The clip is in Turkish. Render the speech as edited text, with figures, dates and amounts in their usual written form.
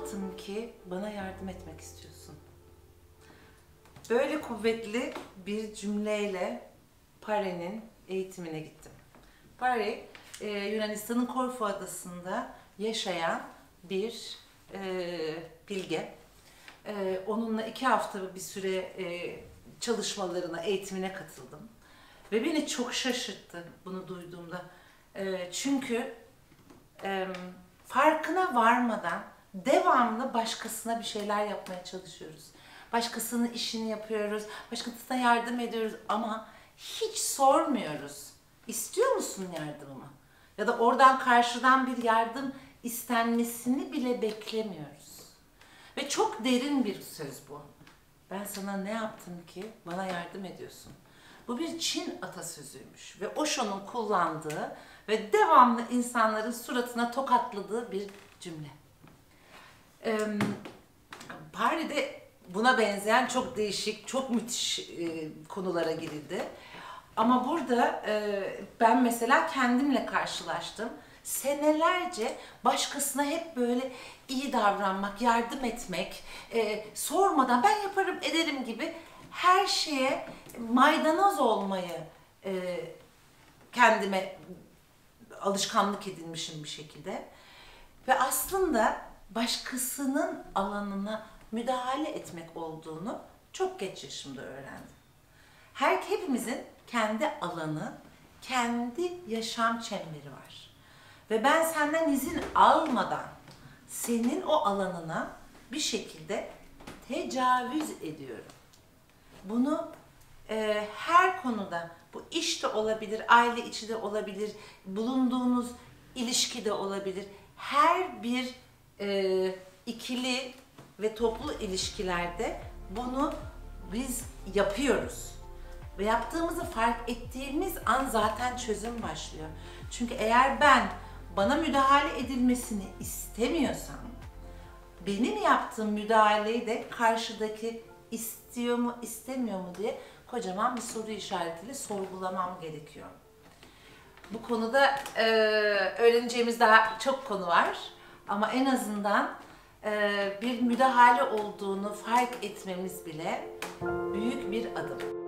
yaptım ki bana yardım etmek istiyorsun? Böyle kuvvetli bir cümleyle Pare'nin eğitimine gittim. Pare, Yunanistan'ın Korfu adasında yaşayan bir bilge. Onunla 2 hafta bir süre çalışmalarına, eğitimine katıldım. Ve beni çok şaşırttı bunu duyduğumda. Çünkü farkına varmadan devamlı başkasına bir şeyler yapmaya çalışıyoruz. Başkasının işini yapıyoruz, başkasına yardım ediyoruz ama hiç sormuyoruz. İstiyor musun yardımımı? Ya da oradan karşıdan bir yardım istenmesini bile beklemiyoruz. Ve çok derin bir söz bu. Ben sana ne yaptım ki bana yardım ediyorsun? Bu bir Çin atasözüymüş ve Osho'nun kullandığı ve devamlı insanların suratına tokatladığı bir cümle. Paris'te buna benzeyen çok değişik, çok müthiş konulara girildi. Ama burada ben mesela kendimle karşılaştım. Senelerce başkasına hep böyle iyi davranmak, yardım etmek, sormadan ben yaparım ederim gibi her şeye maydanoz olmayı kendime alışkanlık edinmişim bir şekilde. Ve aslında başkasının alanına müdahale etmek olduğunu çok geç yaşımda öğrendim. Hepimizin kendi alanı, kendi yaşam çemberi var. Ve ben senden izin almadan senin o alanına bir şekilde tecavüz ediyorum. Bunu her konuda, bu iş de olabilir, aile içi de olabilir, bulunduğunuz ilişki de olabilir. Her bir ikili ve toplu ilişkilerde bunu biz yapıyoruz. Ve yaptığımızı fark ettiğimiz an zaten çözüm başlıyor. Çünkü eğer ben bana müdahale edilmesini istemiyorsam, benim yaptığım müdahaleyi de karşıdaki istiyor mu, istemiyor mu diye kocaman bir soru işaretiyle sorgulamam gerekiyor. Bu konuda öğreneceğimiz daha çok konu var. Ama en azından bir müdahale olduğunu fark etmemiz bile büyük bir adım.